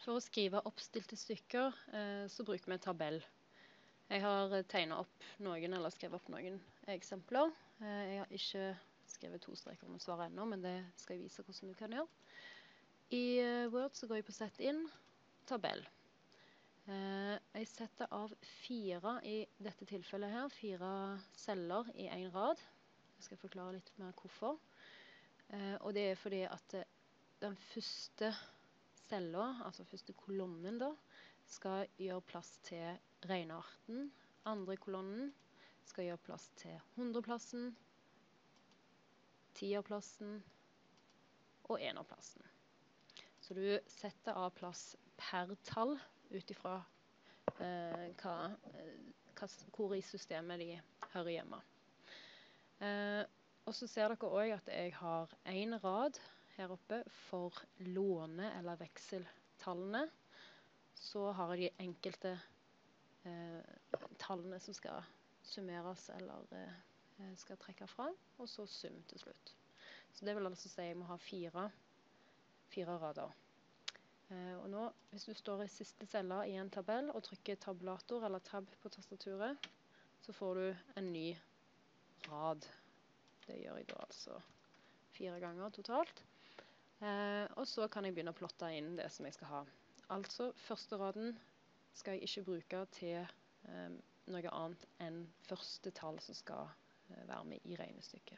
For å skrive oppstilte stykker så bruker vi en tabell. Jeg har tegnet opp noen eller skrevet opp noen eksempler. Jeg har ikke skrevet 2 streker under svaret ennå, men det skal jeg vise hvordan du kan gjøre. I Word så går jeg på sett inn, tabell. Jeg setter av 4 i dette tilfellet her, 4 celler i en rad. Jeg skal forklare litt mer hvorfor. Og det er fordi at den første cella, altså første kolonnen da, skal gjøre plass til regnearten. Andre kolonnen skal gjøre plass til 100-plassen, 10-plassen og 1-plassen. Så du setter av plass per tall utifra hvor i systemet de hører hjemme. Og så ser dere også at jeg har en rad her oppe for låne- eller vekseltallene. Så har jeg de enkelte tallene som skal summeres eller skal trekke fra, og så sum til slutt. Så det vil altså si at jeg må ha 4 rader. Og nå, hvis du står i siste cella i en tabell og trykker tabulator eller tab på tastaturet, så får du en ny rad. Det gjør jeg da altså 4 ganger totalt. Og så kan jeg begynne å plotte inn det som jeg skal ha. Altså, første raden skal jeg ikke bruke til noe annet enn første tall som skal være med i regnestykket.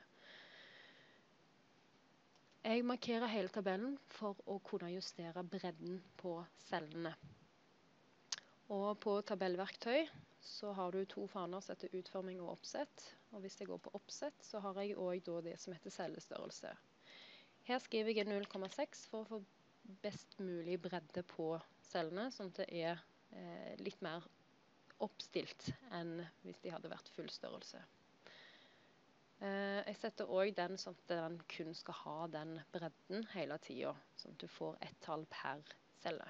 Jeg markerer hele tabellen for å kunne justere bredden på cellene. Og på tabellverktøy så har du 2 faner som heter utforming og oppsett. Og hvis jeg går på oppsett, så har jeg også det som heter cellestørrelse. Her skriver jeg 0,6 for å få best mulig bredde på cellene, sånn at det er litt mer oppstilt enn hvis de hadde vært full størrelse. Jeg setter også den sånn at den kun skal ha den bredden hele tiden, sånn at du får ett tall per celle.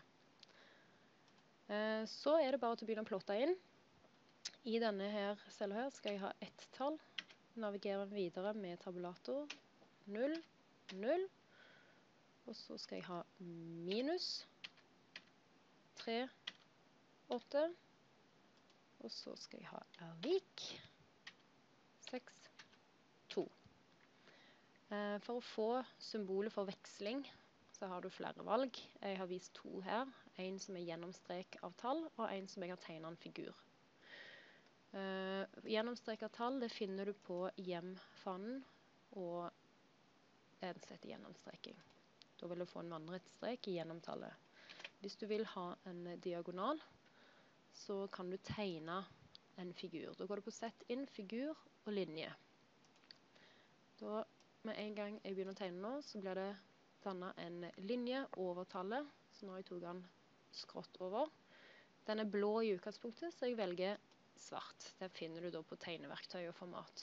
Så er det bare til å begynne å plotte inn. I denne her cella her skal jeg ha ett tall. Navigerer videre med tabulator. 0, 0. Og så skal jeg ha minus 3, 8. Og så skal jeg ha lik 6, 2. For å få symbolet for veksling så har du flere valg. Jeg har vist 2 her. En som er gjennomstrek av tall, og en som jeg har tegnet en figur. Gjennomstrek av tall det finner du på hjem-fanen og en som heter gjennomstreking. Da vil du få en vandret strek i gjennomtallet. Hvis du vil ha en diagonal, så kan du tegne en figur. Da går du på sett inn, figur og linje. Da, med en gang jeg begynner å tegne nå, så blir det dannet en linje over tallet. Så nå har jeg tok den skrått over. Den er blå i utgangspunktet, så jeg velger svart. Den finner du da på tegneverktøy og format.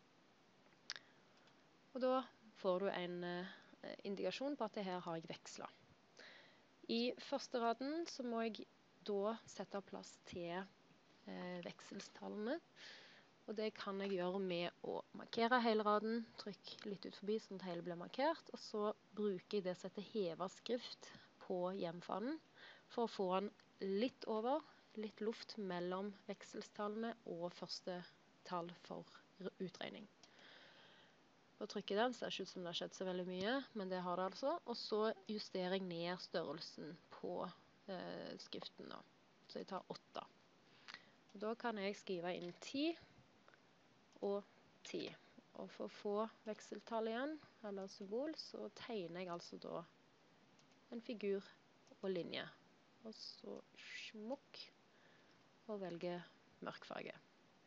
Og da får du en indikasjon på at det her har jeg vekslet. I første raden så må jeg da sette plass til vekselstallene. Og det kan jeg gjøre med å markere hele raden, trykke litt ut forbi sånn at hele blir markert, og så bruker jeg det som heter heva skrift på hjemfanen for å få den litt over, litt luft mellom vekselstallene og første tall for utregning. Da trykker jeg den, ser ikke ut som det har skjedd så veldig mye, men det har det altså. Og så justerer jeg ned størrelsen på skriften da. Så jeg tar 8. Og da kan jeg skrive inn 10 og 10. Og for å få vekseltall igjen, eller symbol, så tegner jeg altså da en figur og linje. Og så smukk, og velger mørk farge.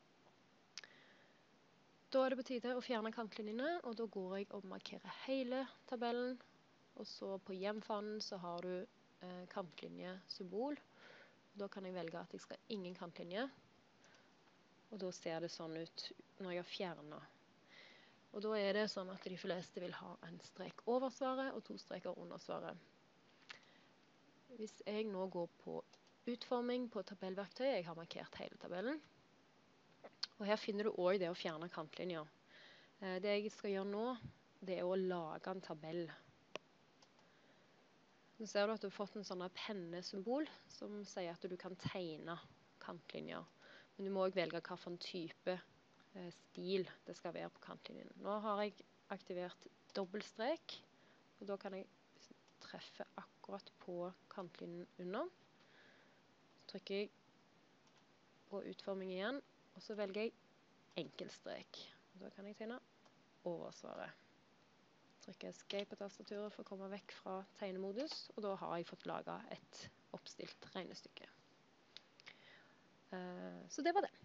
Da er det på tide å fjerne kantlinjene, og da går jeg og markerer hele tabellen. Og så på hjemfanen så har du kantlinjesymbol. Da kan jeg velge at jeg skal ha ingen kantlinje. Og da ser det sånn ut når jeg har fjernet. Og da er det sånn at de fleste vil ha en strek over svaret og 2 streker under svaret. Hvis jeg nå går på utforming på tabellverktøy, jeg har markert hele tabellen. Og her finner du også det å fjerne kantlinjer. Det jeg skal gjøre nå, det er å lage en tabell. Nå ser du at du har fått en sånn pennesymbol som sier at du kan tegne kantlinjer. Men du må også velge hvilken type stil det skal være på kantlinjen. Nå har jeg aktivert dobbeltstrek, og da kan jeg treffe akkurat på kantlinjen under. Så trykker jeg på utforming igjen, og så velger jeg enkeltstrek. Og da kan jeg tegne oversvaret. Trykker escape på tastaturet for å komme vekk fra tegnemodus, og da har jeg fått laget et oppstilt regnestykke. Så det var det.